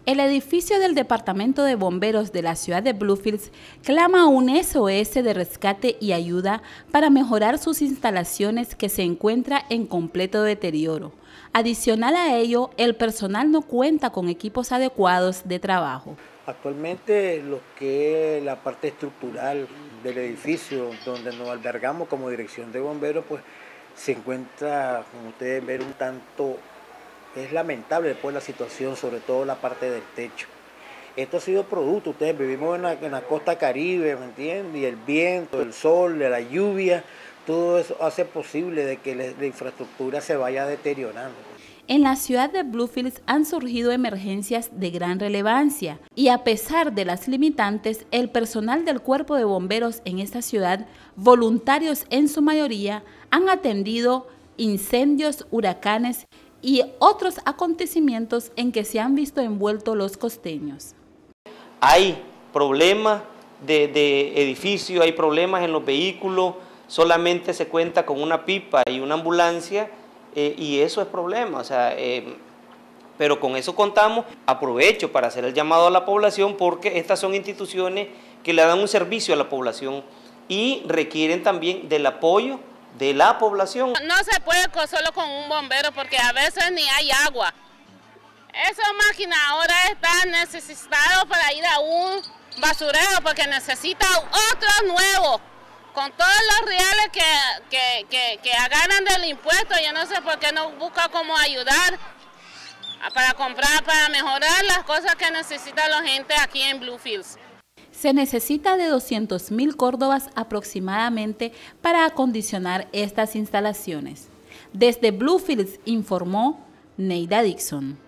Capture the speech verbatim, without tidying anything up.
El edificio del Departamento de Bomberos de la ciudad de Bluefields clama un S O S de rescate y ayuda para mejorar sus instalaciones que se encuentran en completo deterioro. Adicional a ello, el personal no cuenta con equipos adecuados de trabajo. Actualmente lo que es la parte estructural del edificio donde nos albergamos como dirección de bomberos, pues se encuentra, como ustedes ven, un tanto... Es lamentable después la situación, sobre todo la parte del techo. Esto ha sido producto, ustedes vivimos en la, en la costa caribe, ¿me entienden? Y el viento, el sol, la lluvia, todo eso hace posible de que la, la infraestructura se vaya deteriorando. En la ciudad de Bluefields han surgido emergencias de gran relevancia y a pesar de las limitantes, el personal del Cuerpo de Bomberos en esta ciudad, voluntarios en su mayoría, han atendido incendios, huracanes y otros acontecimientos en que se han visto envueltos los costeños. Hay problemas de, de edificios, hay problemas en los vehículos, solamente se cuenta con una pipa y una ambulancia eh, y eso es problema, o sea, eh, pero con eso contamos. Aprovecho para hacer el llamado a la población porque estas son instituciones que le dan un servicio a la población y requieren también del apoyo de la población. No se puede solo con un bombero porque a veces ni hay agua. Esa máquina ahora está necesitada para ir a un basurero porque necesita otro nuevo. Con todos los reales que, que, que, que ganan del impuesto, yo no sé por qué no busca cómo ayudar para comprar, para mejorar las cosas que necesita la gente aquí en Bluefields. Se necesita de doscientos mil córdobas aproximadamente para acondicionar estas instalaciones. Desde Bluefields informó Neida Dixon.